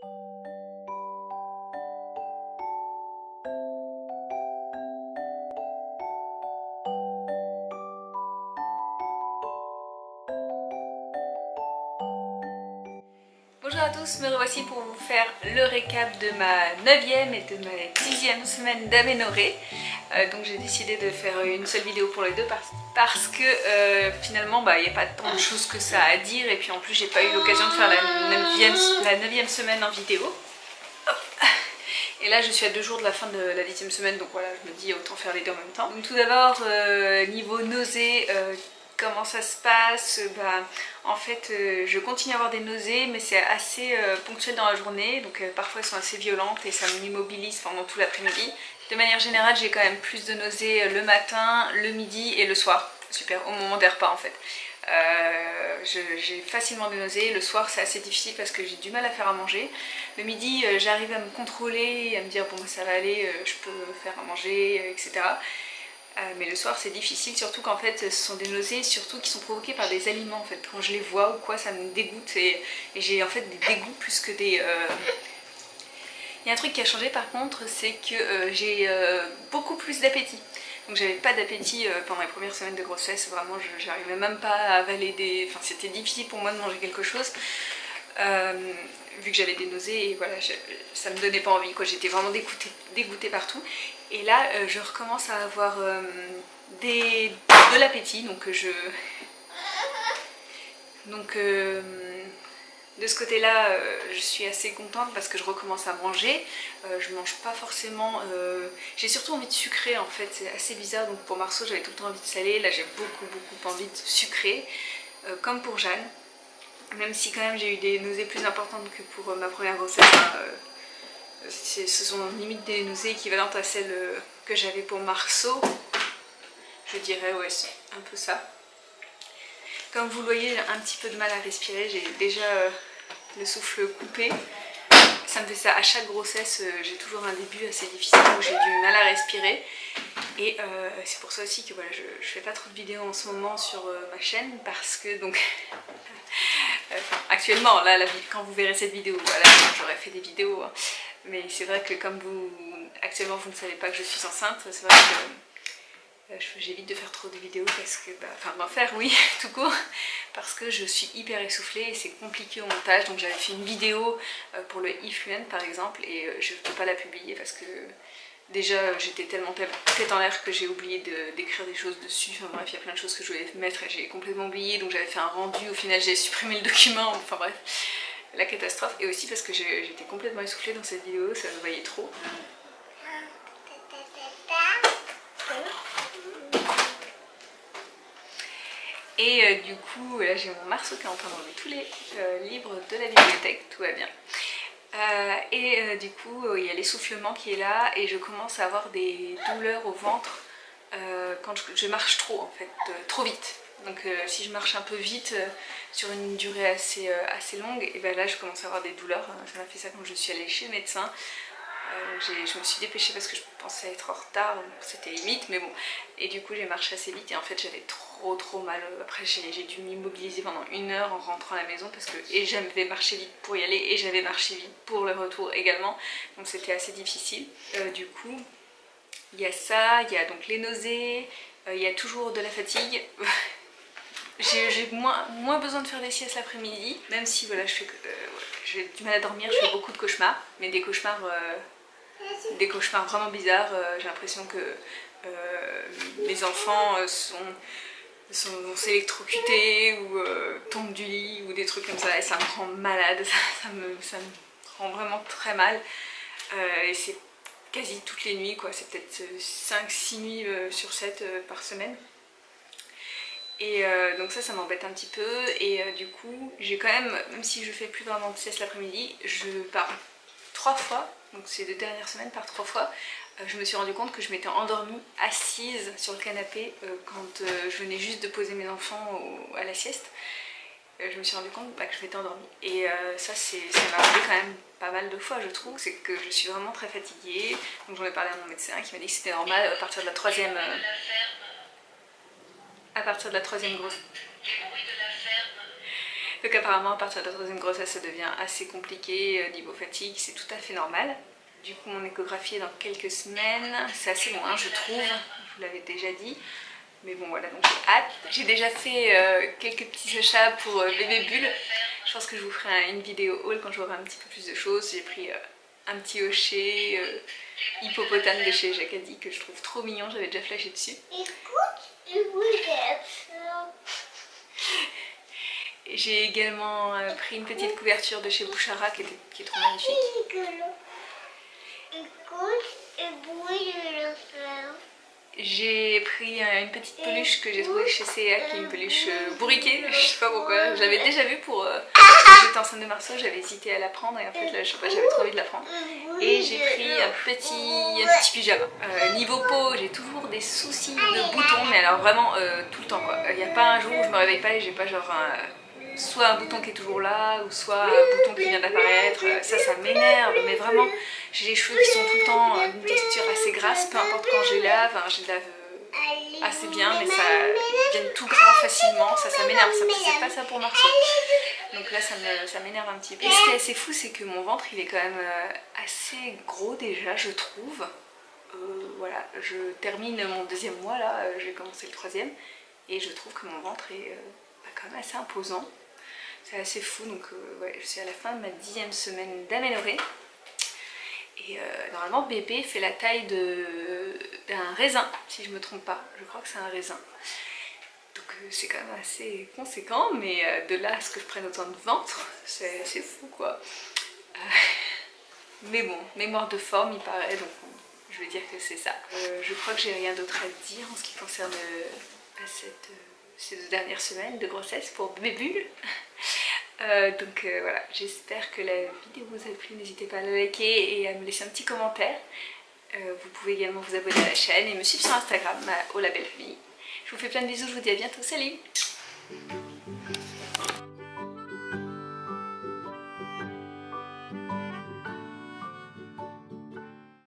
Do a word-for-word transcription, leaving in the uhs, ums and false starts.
Bonjour à tous, me revoici pour vous faire le récap de ma neuvième et de ma dixième semaine d'aménorrhée. Euh, donc j'ai décidé de faire une seule vidéo pour les deux parce, parce que euh, finalement bah, il n'y a pas tant de choses que ça à dire, et puis en plus j'ai pas eu l'occasion de faire la neuvième semaine en vidéo. Hop. Et là je suis à deux jours de la fin de la dixième semaine, donc voilà, je me dis autant faire les deux en même temps. Donc tout d'abord, euh, niveau nausées, euh, comment ça se passe? Bah, en fait, euh, je continue à avoir des nausées, mais c'est assez euh, ponctuel dans la journée, donc euh, parfois elles sont assez violentes et ça m'immobilise pendant tout l'après-midi. De manière générale, j'ai quand même plus de nausées le matin, le midi et le soir. Super, au moment des repas en fait. Euh, j'ai facilement des nausées. Le soir c'est assez difficile parce que j'ai du mal à faire à manger. Le midi euh, j'arrive à me contrôler, à me dire bon bah, ça va aller, euh, je peux faire à manger, euh, et cetera. Euh, mais le soir c'est difficile, surtout qu'en fait ce sont des nausées surtout qui sont provoquées par des aliments en fait. Quand je les vois ou quoi, ça me dégoûte et, et j'ai en fait des dégoûts plus que des... Euh... Il y a un truc qui a changé par contre, c'est que euh, j'ai euh, beaucoup plus d'appétit. Donc j'avais pas d'appétit euh, pendant les premières semaines de grossesse, vraiment j'arrivais même pas à avaler des... Enfin c'était difficile pour moi de manger quelque chose. Euh, vu que j'avais des nausées et voilà, je, ça me donnait pas envie quoi, j'étais vraiment dégoûtée, dégoûtée partout. Et là euh, je recommence à avoir euh, des, de l'appétit, donc je... Donc euh, de ce côté là euh, je suis assez contente parce que je recommence à manger. euh, Je mange pas forcément... Euh... J'ai surtout envie de sucrer en fait, c'est assez bizarre. Donc pour Marceau j'avais tout le temps envie de salé, là j'ai beaucoup beaucoup envie de sucrer, euh, comme pour Jeanne. Même si quand même j'ai eu des nausées plus importantes que pour euh, ma première grossesse, hein, euh, ce sont limite des nausées équivalentes à celles euh, que j'avais pour Marceau. Je dirais ouais, c'est un peu ça. Comme vous le voyez, j'ai un petit peu de mal à respirer, j'ai déjà euh, le souffle coupé. Ça me fait ça à chaque grossesse, euh, j'ai toujours un début assez difficile où j'ai du mal à respirer. Et euh, c'est pour ça aussi que voilà, je, je fais pas trop de vidéos en ce moment sur euh, ma chaîne parce que donc... Enfin, actuellement, là, la, quand vous verrez cette vidéo, voilà, j'aurais fait des vidéos, hein. Mais c'est vrai que comme vous, actuellement, vous ne savez pas que je suis enceinte, c'est vrai que euh, j'évite de faire trop de vidéos parce que, bah, enfin, d'en faire, oui, tout court, parce que je suis hyper essoufflée et c'est compliqué au montage. Donc j'avais fait une vidéo euh, pour le e-fluent par exemple et euh, je ne peux pas la publier parce que déjà j'étais tellement tête en l'air que j'ai oublié d'écrire de, des choses dessus. Enfin bref, il y a plein de choses que je voulais mettre et j'ai complètement oublié, donc j'avais fait un rendu, au final j'ai supprimé le document, enfin bref, la catastrophe. Et aussi parce que j'étais complètement essoufflée dans cette vidéo, ça se voyait trop. Et euh, du coup, là j'ai mon Marceau qui est en train d'enlever tous les euh, livres de la bibliothèque, tout va bien. Euh, et euh, du coup euh, il y a l'essoufflement qui est là et je commence à avoir des douleurs au ventre euh, quand je, je marche trop en fait, euh, trop vite. Donc euh, si je marche un peu vite euh, sur une durée assez, euh, assez longue, et ben là je commence à avoir des douleurs. Ça m'a fait ça quand je suis allée chez le médecin. Euh, je me suis dépêchée parce que je pensais être en retard, c'était limite, mais bon. Et du coup j'ai marché assez vite et en fait j'avais trop trop mal. Après j'ai dû m'immobiliser pendant une heure en rentrant à la maison parce que et j'avais marché vite pour y aller et j'avais marché vite pour le retour également. Donc c'était assez difficile. Euh, du coup il y a ça, il y a donc les nausées, euh, il y a toujours de la fatigue. J'ai moins, moins besoin de faire des siestes l'après-midi, même si voilà, je fais, euh, j'ai du mal à dormir, je fais beaucoup de cauchemars, mais des cauchemars, euh, des cauchemars vraiment bizarres. Euh, j'ai l'impression que euh, mes enfants euh, sont, sont s'électrocuter ou euh, tombent du lit ou des trucs comme ça, et ça me rend malade, ça, ça, me, ça me rend vraiment très mal. Euh, et c'est quasi toutes les nuits, quoi, c'est peut-être cinq six nuits euh, sur sept euh, par semaine. Et euh, donc ça, ça m'embête un petit peu et euh, du coup, j'ai quand même, même si je fais plus vraiment de sieste l'après-midi, je pars trois fois, donc ces deux dernières semaines par trois fois, euh, je me suis rendu compte que je m'étais endormie assise sur le canapé euh, quand euh, je venais juste de poser mes enfants au, à la sieste. Euh, je me suis rendu compte bah, que je m'étais endormie et euh, ça, ça m'a arrivé quand même pas mal de fois, je trouve. C'est que je suis vraiment très fatiguée, donc j'en ai parlé à mon médecin qui m'a dit que c'était normal à partir de la troisième... Euh, à partir de la troisième grosse. Donc apparemment à partir de la troisième grossesse ça devient assez compliqué, niveau fatigue, c'est tout à fait normal. Du coup mon échographie est dans quelques semaines, c'est assez loin je trouve, je vous l'avais déjà dit. Mais bon voilà, donc j'ai hâte. J'ai déjà fait euh, quelques petits achats pour euh, bébé Bulle. Je pense que je vous ferai une vidéo haul quand j'aurai un petit peu plus de choses. J'ai pris euh, un petit hochet euh, hippopotame de chez Jacadi que je trouve trop mignon, j'avais déjà flashé dessus. J'ai également euh, pris une petite couverture de chez Bouchara qui, était, qui est trop magnifique. J'ai pris une petite peluche que j'ai trouvée chez C A, qui est une peluche bourriquée, je sais pas pourquoi, je l'avais déjà vue pour... Euh, quand j'étais enceinte de Marceau, j'avais hésité à la prendre et en fait là je sais pas, j'avais trop envie de la prendre. Et j'ai pris un petit, un petit pyjama. Euh, niveau peau, j'ai toujours des soucis de boutons, mais alors vraiment euh, tout le temps quoi. Il n'y a pas un jour où je me réveille pas et j'ai pas genre un... soit un bouton qui est toujours là, ou soit un bouton qui vient d'apparaître, ça, ça m'énerve, mais vraiment, j'ai les cheveux qui sont tout le temps d'une texture assez grasse, peu importe quand je les lave, hein, je les lave assez bien, mais ça devient tout gras facilement, ça, ça m'énerve, ça c'est pas ça pour Marceau. Donc là, ça m'énerve un petit peu. Et ce qui est assez fou, c'est que mon ventre, il est quand même assez gros déjà, je trouve. Euh, voilà, je termine mon deuxième mois, là, je vais commencer le troisième, et je trouve que mon ventre est euh, quand même assez imposant. C'est assez fou, donc euh, ouais, je suis à la fin de ma dixième semaine d'aménorrhée. Et euh, normalement bébé fait la taille d'un raisin, si je me trompe pas, je crois que c'est un raisin. Donc euh, c'est quand même assez conséquent, mais euh, de là à ce que je prenne autant de ventre, c'est fou quoi. Euh, mais bon, mémoire de forme il paraît, donc je vais dire que c'est ça. Euh, je crois que j'ai rien d'autre à dire en ce qui concerne euh, cette... Euh, ces deux dernières semaines de grossesse pour bébé Bulle. Euh, donc euh, voilà, j'espère que la vidéo vous a plu, n'hésitez pas à la liker et à me laisser un petit commentaire. Euh, vous pouvez également vous abonner à la chaîne et me suivre sur Instagram, au La Belle Famille. Je vous fais plein de bisous, je vous dis à bientôt, salut!